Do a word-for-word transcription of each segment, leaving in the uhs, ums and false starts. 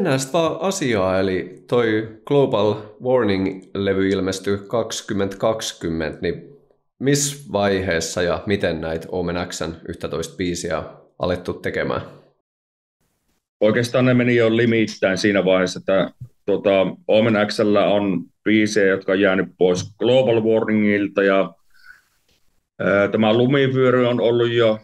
mennään sitten vaan asiaan, eli toi Global Warning-levy ilmestyi kaksituhattakaksikymmentä, niin missä vaiheessa ja miten näitä Omen X:n yksitoista biisiä alettu tekemään? Oikeastaan ne meni jo limittäin siinä vaiheessa, että tuota, Omen X:llä on biisejä, jotka on jäänyt pois Global Warningilta, ja ää, tämä Lumivyöry on ollut jo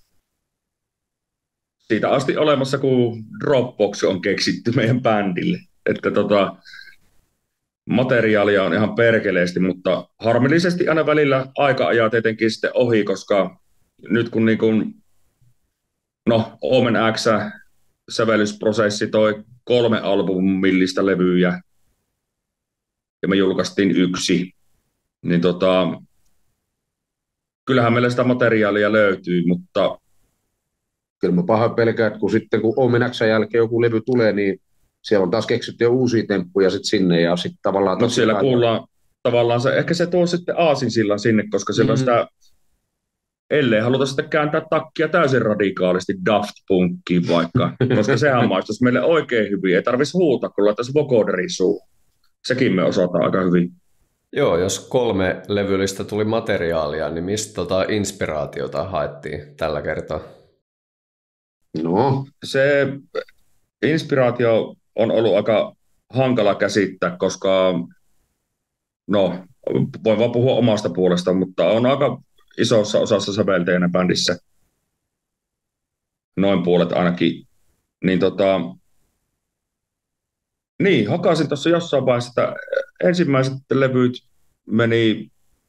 siitä asti olemassa, kun Dropbox on keksitty meidän bändille. Että tota, materiaalia on ihan perkeleesti, mutta harmillisesti aina välillä aika ajaa tietenkin sitten ohi, koska nyt kun niin kun, no, Omen X sävellysprosessi toi kolme albumillista levyä ja me julkaistiin yksi, niin tota, kyllähän meillä sitä materiaalia löytyy, mutta kyllä mä pahoin pelkään, että kun sitten kun Omen X:n jälkeen joku levy tulee, niin siellä on taas keksitty jo uusia temppuja sitten sinne ja sitten tavallaan... No siellä kuullaan tavallaan se, ehkä se tuo sitten aasinsillan sinne, koska siellä mm-hmm. on sitä, ellei haluta sitten kääntää takkia täysin radikaalisti Daft Punkiin vaikka, koska sehän maistuisi meille oikein hyvin, ei tarvitsisi huutaa, kun laittaisi vocoderin suuhun. Sekin me osataan aika hyvin. Joo, jos kolme levyllistä tuli materiaalia, niin mistä tota inspiraatiota haettiin tällä kertaa? No, se inspiraatio on ollut aika hankala käsittää, koska no, voin vaan puhua omasta puolesta, mutta on aika isossa osassa säveltäjänä bändissä, noin puolet ainakin, niin tota, niin, hakasin tuossa jossain vaiheessa, että ensimmäiset levyt meni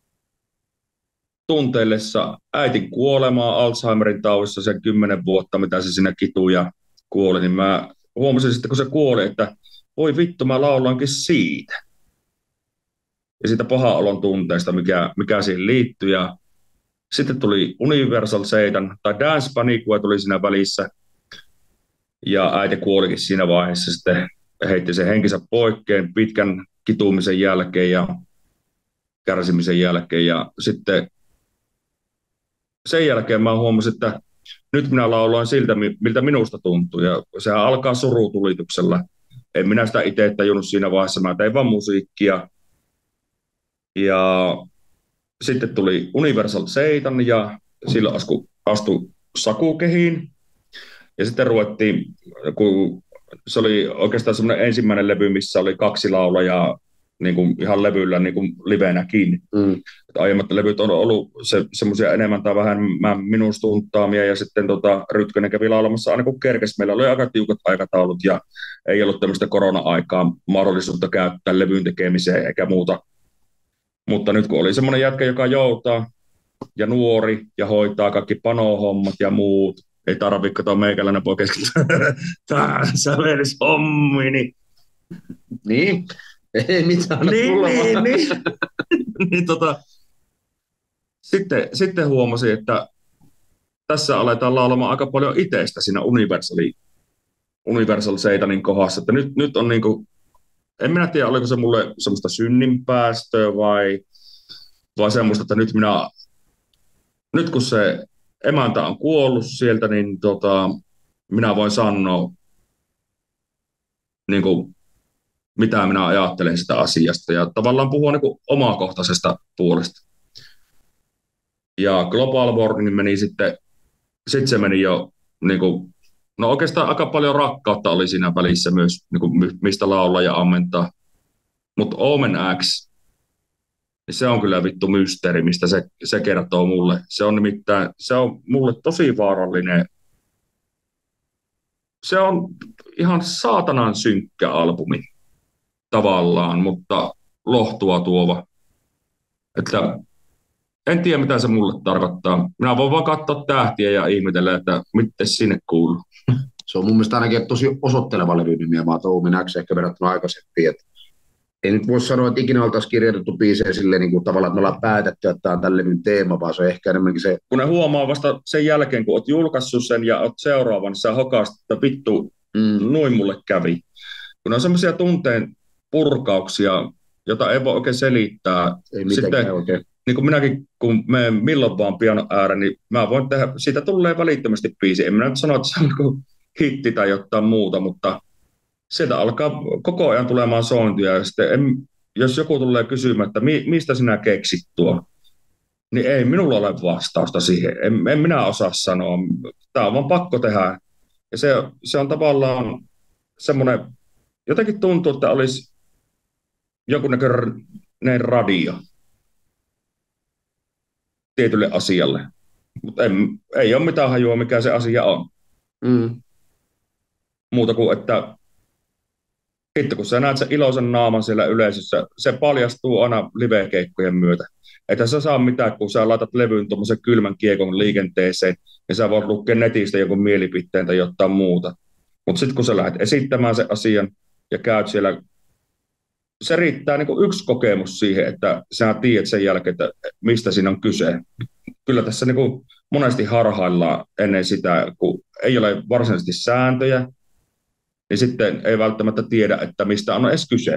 tunteillessa äitin kuolemaa Alzheimerin taudissa sen kymmenen vuotta, mitä se siinä kituu ja kuoli, niin mä huomasin sitten, kun se kuoli, että voi vittu, mä laulankin siitä. Ja siitä pahan olon tunteesta, mikä, mikä siihen liittyy. Ja sitten tuli Universal Satan, tai Dance Panic tuli siinä välissä. Ja äiti kuolikin siinä vaiheessa, sitten heitti sen henkensä poikkeen pitkän kitumisen jälkeen ja kärsimisen jälkeen. Ja sitten sen jälkeen mä huomasin, että nyt minä lauloin siltä, miltä minusta tuntuu. Ja sehän alkaa surutulituksella. En minä sitä itse tajunnut siinä vaiheessa. Mä tein vaan musiikkia. Ja sitten tuli Universal Satan ja silloin astu, astui Saku kehiin. Ja sitten ruvettiin, kun se oli oikeastaan semmoinen ensimmäinen levy, missä oli kaksi laulajaa niin kuin ihan levyllä niin kuin livenäkin. Mm. Aiemmat levyt on ollut se, semmoisia enemmän tai vähän minun stunttaamia, ja sitten tota, Rytkönen kävi laulamassa aina kun kerkesi. Meillä oli aika tiukat aikataulut ja ei ollut tämmöistä korona-aikaa mahdollisuutta käyttää levyyn tekemiseen eikä muuta. Mutta nyt kun oli semmoinen jätkä, joka joutaa ja nuori ja hoitaa kaikki panohommat ja muut, ei tarvitse katsoa meikäläinen voi keskittyä tässä veris hommi, niin... Niin, ei mitään. Niin, niin, niin. niin tota, sitten, sitten huomasin, että tässä aletaan laulamaan aika paljon itsestä siinä Universal, Universal Satanin kohdassa, että nyt, nyt on niinku, en minä tiedä, oliko se mulle semmoista synninpäästöä vai, vai semmoista, että nyt minä, nyt kun se emäntä on kuollut sieltä, niin tota, minä voin sanoa, niin kuin, mitä minä ajattelen sitä asiasta ja tavallaan puhua niin kuin omakohtaisesta puolesta. Ja Global Warning meni sitten, sitten se meni jo, niin kuin, no oikeastaan aika paljon rakkautta oli siinä välissä myös, niin kuin, mistä laulaa ja ammentaa. Mutta Omen X, niin se on kyllä vittu mysteeri, mistä se, se kertoo mulle. Se on nimittäin, se on mulle tosi vaarallinen. Se on ihan saatanan synkkä albumi tavallaan, mutta lohtua tuova. Että en tiedä, mitä se mulle tarkoittaa. Minä voin vaan katsoa tähtiä ja ihmetellä, että miten sinne kuuluu. Se on mun mielestä ainakin tosi osoitteleva levynimi, vaan Omen X ehkä verrattuna aikaisempiin. Ei nyt voi sanoa, että ikinä oltaisiin kirjoitettu biisejä silleen niin kuin tavallaan, että me ollaan päätetty, että tämä on tämän levyn teema, vaan se on ehkä enemmänkin se... Kun ne huomaa vasta sen jälkeen, kun olet julkaissut sen ja olet seuraavan, niin sä hokaast, että vittu, mm. noin mulle kävi. Kun ne on semmoisia tunteen purkauksia, jota ei voi oikein selittää. Ei mitenkään oikein. Niin kuin minäkin, kun menen milloin vaan pianon ääreen, niin mä voin tehdä, siitä tulee välittömästi biisi. En minä nyt sano, että se on hitti tai jotain muuta, mutta sieltä alkaa koko ajan tulemaan sointia. Ja sitten en, jos joku tulee kysymään, että mi, mistä sinä keksit tuo, niin ei minulla ole vastausta siihen. En, en minä osaa sanoa. Tämä on vaan pakko tehdä. Ja se, se on tavallaan semmoinen, jotenkin tuntuu, että olisi jonkunnäköinen radio tietylle asialle. Mutta ei ole mitään hajua, mikä se asia on. Mm. Muuta kuin, että sitten kun sä näet sen iloisen naaman siellä yleisössä, se paljastuu aina live-keikkojen myötä. Että sä saa mitään, kun sä laitat levyyn tuommoisen kylmän kiekon liikenteeseen, ja sä voit lukea netistä jonkun mielipiteen tai jotain muuta. Mutta sitten kun sä lähdet esittämään sen asian ja käyt siellä, se riittää niin kuin yksi kokemus siihen, että sä tiedät sen jälkeen, että mistä siinä on kyse. Kyllä tässä niin kuin monesti harhaillaan ennen sitä, kun ei ole varsinaisesti sääntöjä, niin sitten ei välttämättä tiedä, että mistä on edes kyse.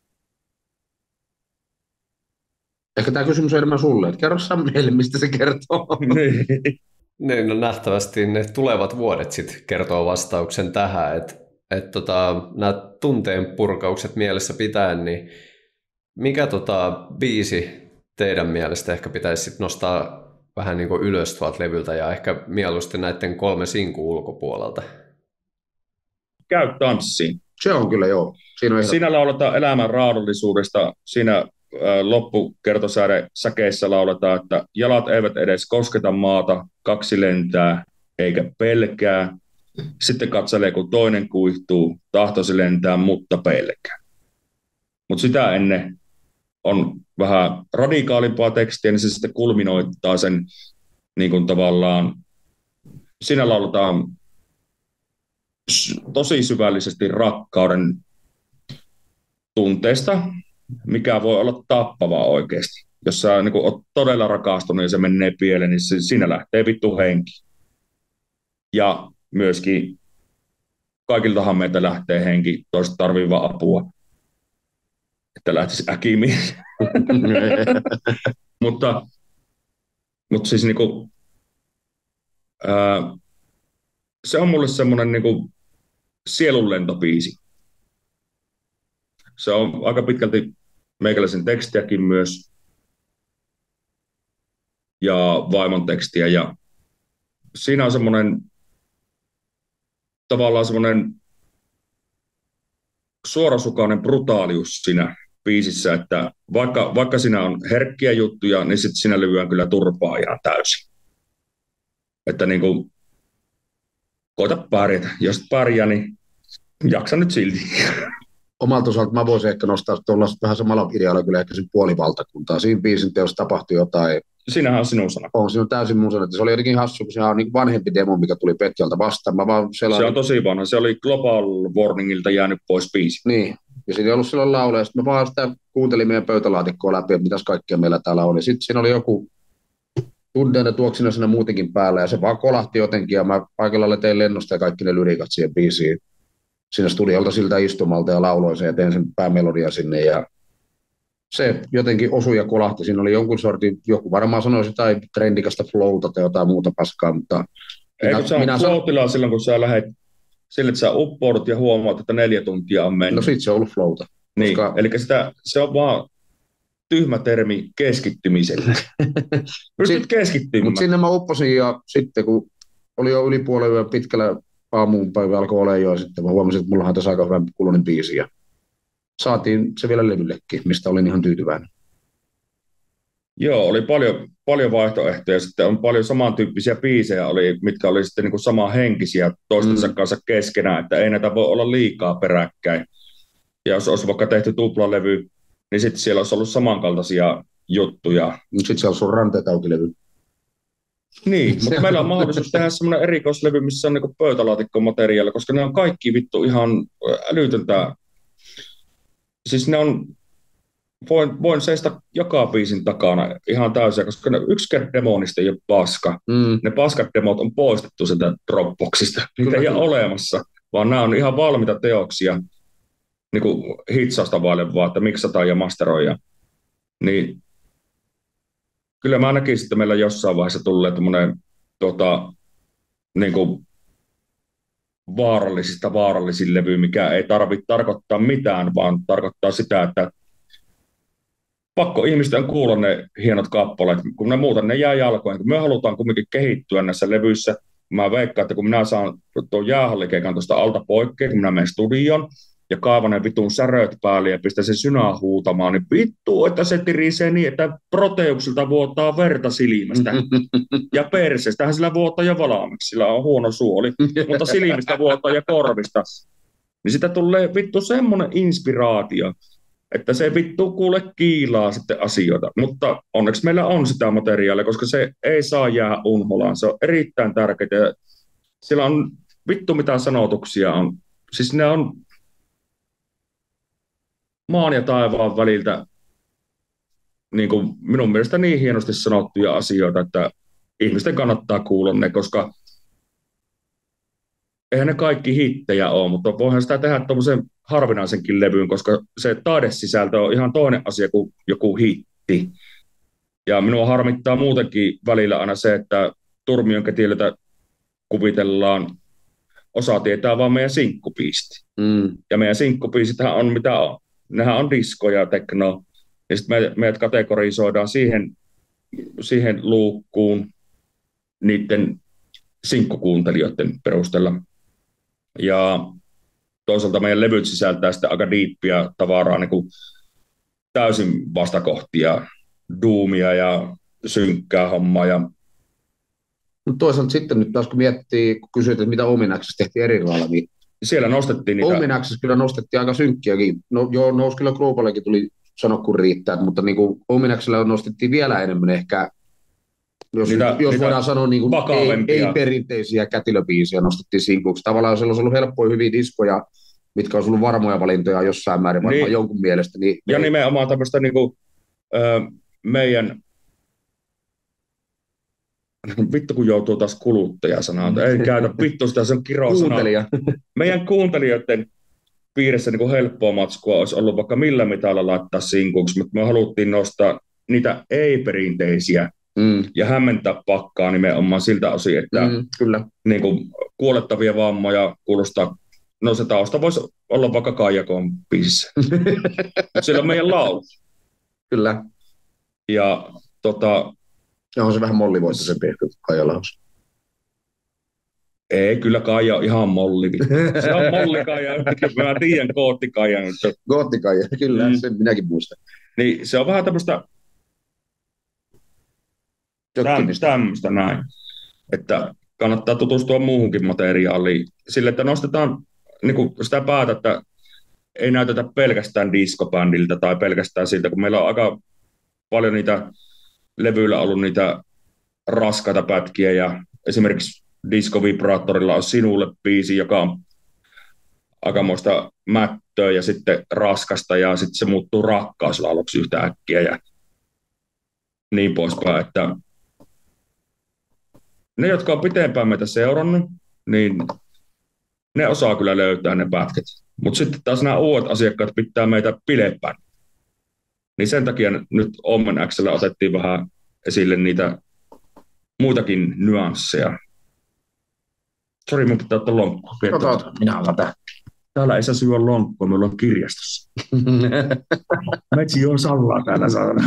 Ehkä tämä kysymys on enemmän sulle, että kerro sä meille, mistä se kertoo. Niin, no nähtävästi ne tulevat vuodet sitten kertoo vastauksen tähän, että et tota, nämä tunteen purkaukset mielessä pitäen, niin mikä tota biisi teidän mielestä ehkä pitäisi sit nostaa vähän niin kuin ylös tuolta levyltä ja ehkä mieluusti näiden kolme sinkun ulkopuolelta? Käy tanssiin. Se on kyllä joo. Siinä, on ihan... Siinä lauletaan elämän raadollisuudesta. Siinä äh, loppukertosäde säkeissä lauletaan, että jalat eivät edes kosketa maata, kaksi lentää eikä pelkää. Sitten katselee, kun toinen kuihtuu, tahtoisi lentää, mutta pelkää. Mutta sitä ennen on vähän radikaalimpaa tekstiä, niin se sitten kulminoittaa sen niin kuin tavallaan, siinä lauletaan tosi syvällisesti rakkauden tunteesta, mikä voi olla tappavaa oikeasti. Jos sä niin oot todella rakastunut ja se menee pieleen, niin se, siinä lähtee vittu henki. Ja myöskin kaikiltahan meiltä lähtee henki, toiset tarvii vaan apua, että lähtisi äkimiin. mutta, mutta siis niinku, ää, se on mulle semmoinen niinku sielunlentobiisi. Se on aika pitkälti meikäläisen tekstiäkin myös ja vaimon tekstiä. Ja siinä on semmoinen tavallaan semmoinen suorasukainen brutaalius siinä biisissä, että vaikka, vaikka siinä on herkkiä juttuja, niin sitten siinä lyödään kyllä turpaa ihan täysin. Että niin kuin, koita pärjätä. Jos et pärjää, niin jaksa nyt silti. Omalta osalta mä voisin ehkä nostaa tuollaista vähän samalla idealla kyllä ehkä sen puolivaltakuntaa. Siinä biisin teossa tapahtui jotain. Siinähän on sinun sana. On, siinä on täysin mun sana. Se oli jotenkin hassu, kun se on niin vanhempi demo, mikä tuli Petjalta vastaan. Mä vaan sellainen... Se on tosi vanha. Se oli Global Warningilta jäänyt pois biisi. Niin. Ja siinä ei ollut silloin lauleja. Sitten mä vaan sitä kuuntelin meidän pöytälaatikkoa läpi, että mitäs kaikkea meillä täällä on. Ja sitten siinä oli joku tunteinen tuoksina siinä muutenkin päällä. Ja se vaan kolahti jotenkin. Ja mä paikalla tein lennosta ja kaikki ne lyrikat siihen biisiin. Siinä studiolta siltä istumalta ja lauloin sen ja tein sen päämelodia sinne. Ja se jotenkin osui ja kolahti. Siinä oli jonkun sortin, joku varmaan sanoisi jotain trendikasta flowta tai jotain muuta paskaa, mutta... Eikö minä, sä minä flow-tilaa san... silloin, kun sä lähdet sille, että sä uppoudut ja huomaat, että neljä tuntia on mennyt? No sit se on ollut flowta. Niin, koska... eli sitä, se on vaan tyhmä termi keskittymiselle. Pystyt keskittymään. Mutta sinne mä upposin ja sitten kun oli jo yli puolen yön pitkällä aamuun päivä alkoi olemaan jo ja sitten mä huomasin, että mullahan tässä aika hyvä kuuluinen biisi ja saatiin se vielä levyllekin, mistä olin ihan tyytyväinen. Joo, oli paljon, paljon vaihtoehtoja. Sitten on paljon samantyyppisiä biisejä, oli, mitkä oli sitten niin kuin samanhenkisiä toistensa mm. kanssa keskenään, että ei näitä voi olla liikaa peräkkäin. Ja jos olisi vaikka tehty tuplalevy, niin sitten siellä olisi ollut samankaltaisia juttuja. Sitten siellä olisi ollut ranteet auki levy. Niin, mutta meillä on mahdollisuus tehdä semmoinen erikoislevy, missä on niin pöytälaatikkomateriaalia, koska ne on kaikki vittu ihan älytöntä. Siis ne on, voin, voin seistä joka biisin takana ihan täysin, koska ne yksikään demonista ei ole paska. Mm. Ne paskat demot on poistettu sieltä Dropboxista. Niitä ei ole olemassa, vaan nämä on ihan valmiita teoksia niin kuin hitsausta vaille vaan, että miksataan ja masteroidaan. Niin kyllä mä näkisin, että meillä jossain vaiheessa tulee tämmöinen tota, niin kuin vaarallisista vaarallisin levy, mikä ei tarvitse tarkoittaa mitään, vaan tarkoittaa sitä, että pakko ihmisten kuulla ne hienot kappaleet, kun ne muuten ne jää jalkoihin. Me halutaan kuitenkin kehittyä näissä levyissä. Mä veikkaan, että kun minä saan tuon jäähallikeikan tuosta alta poikkeen, kun minä menen studioon ja kaivan ne vitun säröt päälle ja pistän sen synää huutamaan, niin vittu, että se tirisee niin, että proteuksilta vuotaa verta silmästä. Ja perseestähän sillä vuotaa jo valmiiksi, sillä on huono suoli, mutta silmistä vuotaa ja korvista. Niin sitä tulee vittu semmoinen inspiraatio, että se vittu kuule kiilaa sitten asioita. Mutta onneksi meillä on sitä materiaalia, koska se ei saa jää unholaan. Se on erittäin tärkeää. Siellä on vittu mitä sanotuksia on. Siis ne on maan ja taivaan väliltä niin kuin minun mielestä niin hienosti sanottuja asioita, että ihmisten kannattaa kuulla ne, koska eihän ne kaikki hittejä ole, mutta voihan sitä tehdä tuommoisen harvinaisenkin levyyn, koska se taidesisältö on ihan toinen asia kuin joku hitti. Ja minua harmittaa muutenkin välillä aina se, että Turmion Ketilöitä kuvitellaan, osa tietää vaan meidän sinkkupiisti. Mm. Ja meidän sinkkupiisithän on mitä on. Nehän on disko ja tekno. Ja sitten me, meidät kategorisoidaan siihen, siihen luukkuun niiden sinkkukuuntelijoiden perusteella. Ja toisaalta meidän levyt sisältää sitten aika diippiä tavaraa, niin kuin täysin vastakohtia, duumia ja synkkää hommaa. Ja no toisaalta sitten nyt taas kun miettii, kun kysyit, että mitä Ominaksessa tehtiin eri lailla, niin siellä nostettiin niitä. Ominaksessa kyllä nostettiin aika synkkiäkin. No joo, nousi kyllä Globalikin tuli sanoa kun riittää, mutta niin kuin Ominaksella nostettiin vielä enemmän ehkä, jos, niitä, jos niitä voidaan sanoa niin kuin ei, ei perinteisiä kätilöbiisiä nostettiin sinkuksi. Tavallaan siellä olisi ollut helppoja hyviä diskoja, mitkä olisi ollut varmoja valintoja jossain määrin varmaan niin, jonkun mielestä. Niin ja ei nimenomaan tämmöistä niin kuin, ö, meidän vittu kun joutuu taas kuluttaja-sanaan, ei käytä vittu sitä, se on kirosana. Kuuntelija. Meidän kuuntelijoiden piirissä niin kuin helppoa matskua olisi ollut vaikka millä mitalla laittaa sinkuksi, mutta me haluttiin nostaa niitä ei-perinteisiä mm. ja hämmentää pakkaa nimenomaan siltä osin, että mm, kyllä. Niin kuin kuolettavia vammoja kuulostaa, no se tausta voisi olla vaikka Kaijakoon biisissä. Siellä on meidän laulu. Kyllä. Ja tota ja on se vähän mollivoittoisempi ehkä Kaija-laus. Ei, kyllä Kaija on ihan molli. Se on molli Kaija. Mä tiedän Gootti Kaija. Gootti Kaija, kyllä. Mm. Sen minäkin muistan. Niin se on vähän tämmöistä tämmöistä näin. Että kannattaa tutustua muuhunkin materiaaliin. Sille, että nostetaan niin kuin sitä päätä, että ei näytetä pelkästään diskobändiltä tai pelkästään siltä, kun meillä on aika paljon niitä levyillä ollut niitä raskaita pätkiä ja esimerkiksi Diskovibraattorilla on Sinulle biisi, joka on aikamoista mättöä ja sitten raskasta ja sitten se muuttuu rakkauslauluksi yhtä äkkiä ja niin poispäin, että ne, jotka on pitempään meitä seurannut, niin ne osaa kyllä löytää ne pätket, mutta sitten taas nämä uudet asiakkaat pitää meitä pidempään. Niin sen takia nyt Omen X:llä otettiin vähän esille niitä muitakin nyansseja. Sori, minun pitää ottaa lonkkua. Ota, minä otan tämän. Täällä ei saa syödä lonkkua, meillä on kirjastossa. Metsi on sallaa täällä saada.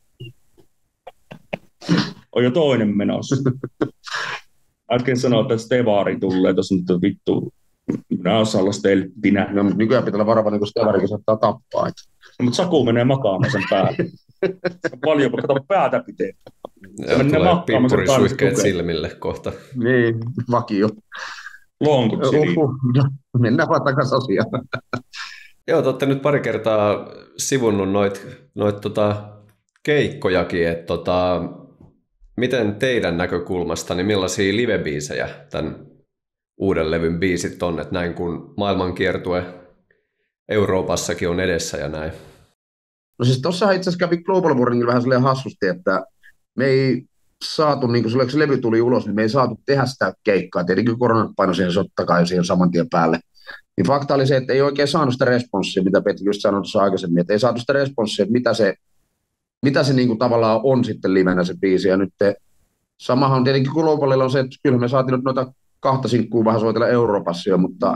On jo toinen menossa. Äsken sanoa, että Stevari tulee tuossa nyt vittu. Minä osaan olla stelttinä. No, mutta nykyään pitää olla varovainen, kun Stevarikin saattaa tappaa. No, mutta Saku menee makaamaan sen päälle. Paljon, kun kato päätä pitää. Joo, tulee pippurisuihkeet silmille kohta. Niin, vakio. Lonkut siliin. No, mennään vaan takaisin asiaan. Joo, te olette nyt pari kertaa sivunnut noit, noit tota keikkojakin, että tota, miten teidän näkökulmasta, niin millaisia live-biisejä tämän uuden levyn biisit on, että näin kun maailmankiertue Euroopassakin on edessä ja näin? No siis tossahan itse asiassa kävi Global Warningilla vähän silleen hassusti, että me ei saatu, niin kun se levy tuli ulos, niin me ei saatu tehdä sitä keikkaa. Tietenkin koronat paino siihen sottakaan jo siihen saman tien päälle. Niin fakta oli se, että ei oikein saanut sitä responssia, mitä Petri just sanoi tuossa aikaisemmin, että ei saatu sitä responssia, että mitä se, mitä se niin kuin tavallaan on sitten livenä se biisi. Ja nyt te, samahan on tietenkin Globalilla on se, että kyllä me saatiin nyt noita kahta sinkkuu vähän soitella Euroopassa jo, mutta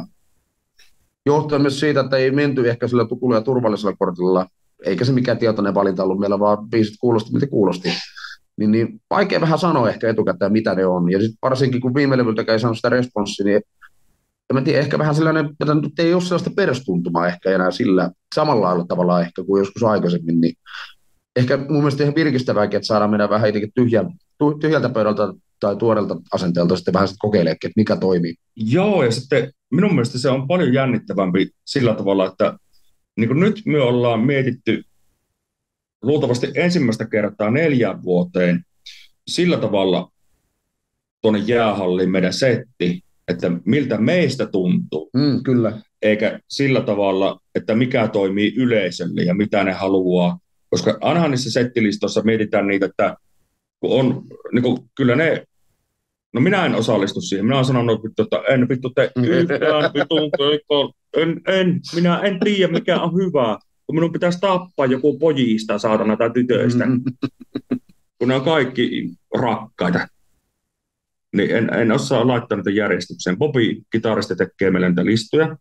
johtuen myös siitä, että ei menty ehkä sillä tukulla ja turvallisella kortilla, eikä se mikään tietoinen valinta ollut meillä, vaan biisit kuulosti, mitä kuulosti. Niin, niin vaikea vähän sanoa ehkä etukäteen, mitä ne on. Ja sitten varsinkin, kun viime levyltäkään ei saanut sitä responssia, niin en tiedä, ehkä vähän sellainen, että nyt ei ole sellaista perustuntumaa ehkä enää sillä samalla lailla tavalla ehkä kuin joskus aikaisemmin. Niin ehkä mun mielestä ihan virkistävääkin, että saadaan mennä vähän jotenkin tyhjältä, tyhjältä pöydältä tai tuoreelta asenteelta sitten vähän sitten kokeilemaan, että mikä toimii. Joo, ja sitten minun mielestä se on paljon jännittävämpi sillä tavalla, että niin kuin nyt me ollaan mietitty luultavasti ensimmäistä kertaa neljään vuoteen sillä tavalla tuonne jäähalliin meidän setti, että miltä meistä tuntuu. Mm, kyllä. Eikä sillä tavalla, että mikä toimii yleisölle ja mitä ne haluaa. Koska ainahan niissä settilistoissa mietitään niitä, että kun on, niin kuin, kyllä ne, no minä en osallistu siihen. Minä olen sanonut, että en vittu te yhtään, vittu, en, en, minä en tiedä mikä on hyvä. Kun minun pitäisi tappaa joku pojista, saatana, tai tytöistä. Kun ne on kaikki rakkaita. Niin en, en osaa laittaa niitä järjestykseen. Bobi, kitaristi, tekee meille niitä listoja.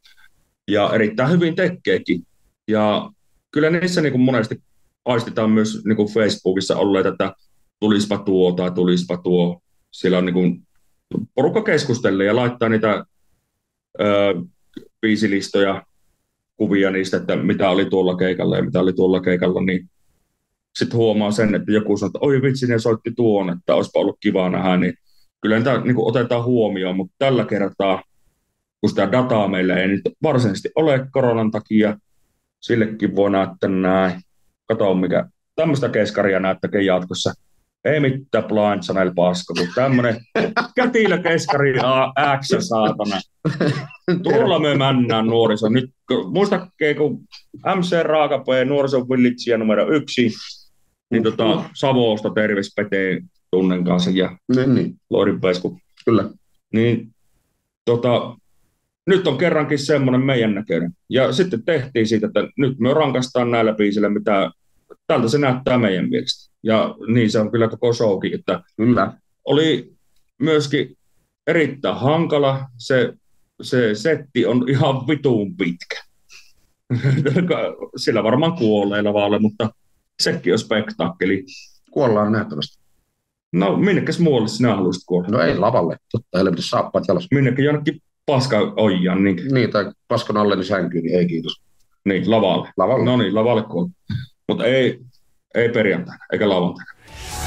Ja erittäin hyvin tekeekin. Ja kyllä niissä niin kuin monesti aistitaan myös niin kuin Facebookissa olleet, että tulispa tuo tai tulispa tuo. Siellä on niin kuin porukka keskustelee ja laittaa niitä ö, biisilistoja, kuvia niistä, että mitä oli tuolla keikalla ja mitä oli tuolla keikalla, niin sitten huomaa sen, että joku sanoo, että oi vitsi, ne soitti tuon, että olisipa ollut kiva nähdä, niin kyllä niitä niin kuin otetaan huomioon, mutta tällä kertaa, kun sitä dataa meillä ei nyt varsinaisesti ole koronan takia, sillekin voi näyttää näin. Kato, mikä tämmöistä keskaria näyttäkö jatkossa. Ei mitään Blind Channel paska, kun tämmönen kätilö keskari X, saatana. Tuolla me männään nuoriso. Nyt muistakkeen, kun M C Raaka P, nuorison villitsijä numero yksi, niin tota, Savosta terveys Pete tunnen kanssa ja niin, niin. Loirin Pesku. Kyllä. Niin, tota, nyt on kerrankin semmoinen meidän näköinen. Ja sitten tehtiin siitä, että nyt me rankastaan näillä biisillä, mitä tältä se näyttää meidän mielestä. Ja niin se on kyllä koko showkin, että kyllä. Oli myöskin erittäin hankala. Se, se setti on ihan vituun pitkä. Sillä varmaan kuolee lavalle, mutta sekin on spektaakkeli. Kuollaan nähtävästi. No minnekäs muualle sinä haluaisit kuolla? No ei lavalle, totta helvetin saappaat jalassa. Minnekin jonnekin paska ojaan. Niin, niin tai paskan alleni sänkyyn, niin ei kiitos. Niin, lavalle. Lavalle. No niin, lavalle kuolla. Mutta ei, ei perjantaina, eikä lauantaina.